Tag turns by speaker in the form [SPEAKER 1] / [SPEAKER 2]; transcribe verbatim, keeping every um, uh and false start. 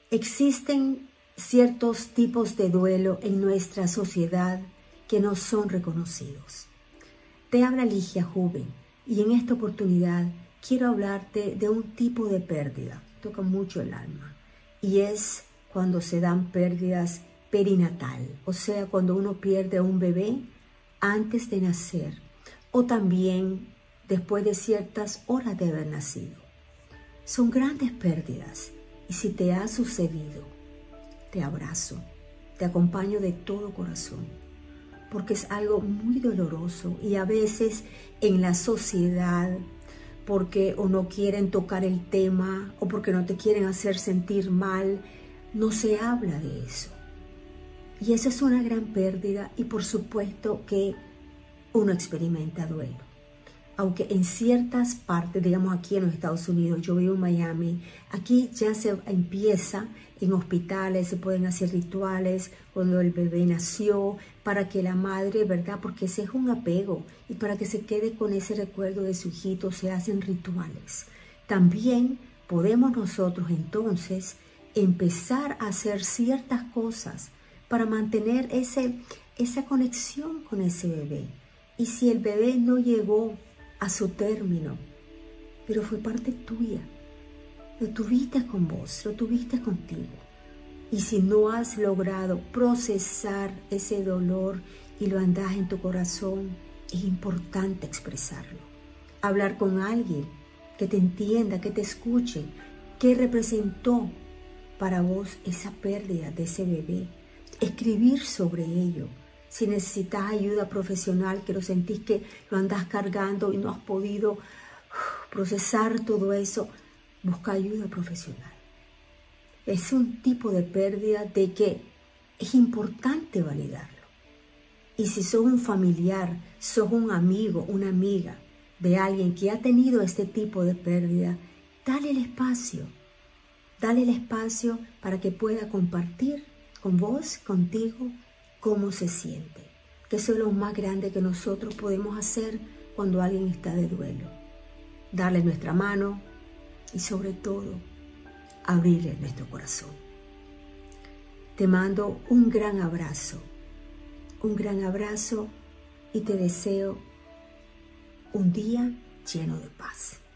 [SPEAKER 1] Existen ciertos tipos de duelo en nuestra sociedad que no son reconocidos. Te habla Ligia Juven y en esta oportunidad quiero hablarte de un tipo de pérdida, toca mucho el alma, y es cuando se dan pérdidas perinatal, o sea, cuando uno pierde a un bebé antes de nacer o también después de ciertas horas de haber nacido. Son grandes pérdidas y si te ha sucedido, te abrazo, te acompaño de todo corazón, porque es algo muy doloroso y a veces en la sociedad, porque o no quieren tocar el tema o porque no te quieren hacer sentir mal, no se habla de eso. Y esa es una gran pérdida y por supuesto que uno experimenta duelo. Aunque en ciertas partes, digamos aquí en los Estados Unidos, yo vivo en Miami, aquí ya se empieza en hospitales, se pueden hacer rituales cuando el bebé nació, para que la madre, ¿verdad? Porque ese es un apego y para que se quede con ese recuerdo de su hijito se hacen rituales. También podemos nosotros entonces empezar a hacer ciertas cosas para mantener ese, esa conexión con ese bebé. Y si el bebé no llegó a su término, pero fue parte tuya, lo tuviste con vos, lo tuviste contigo. Y si no has logrado procesar ese dolor y lo andas en tu corazón, es importante expresarlo. Hablar con alguien que te entienda, que te escuche, que representó para vos esa pérdida de ese bebé. Escribir sobre ello. Si necesitas ayuda profesional, que lo sentís que lo andas cargando y no has podido uf, procesar todo eso, busca ayuda profesional. Es un tipo de pérdida de que es importante validarlo. Y si sos un familiar, sos un amigo, una amiga de alguien que ha tenido este tipo de pérdida, dale el espacio. Dale el espacio para que pueda compartir con vos, contigo, cómo se siente, que eso es lo más grande que nosotros podemos hacer cuando alguien está de duelo. Darle nuestra mano y sobre todo, abrirle nuestro corazón. Te mando un gran abrazo, un gran abrazo y te deseo un día lleno de paz.